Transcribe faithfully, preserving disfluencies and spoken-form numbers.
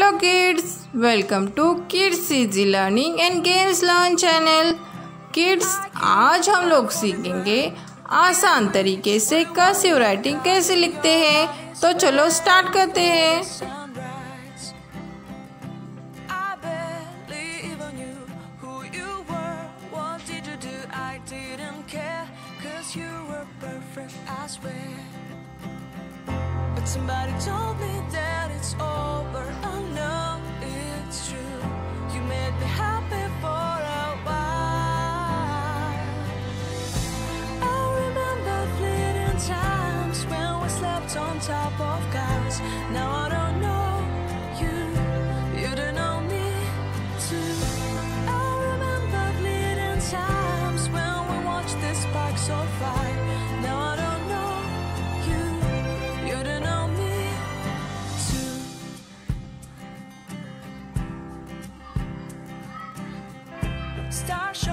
Hello kids, welcome to Kids Easy Learning and Games Learn channel. Kids, आज हम लोग सीखेंगे आसान तरीके से कर्सिव राइटिंग कैसे लिखते हैं। तो चलो स्टार्ट करते हैं। But somebody told me that it's over. I know it's true. You made me happy for a while. I remember fleeting times when we slept on top of cars. Now I don't know you, you don't know me too. I remember fleeting times when we watched the sparks so fire. Now I don't know you, you don't know me too. Stars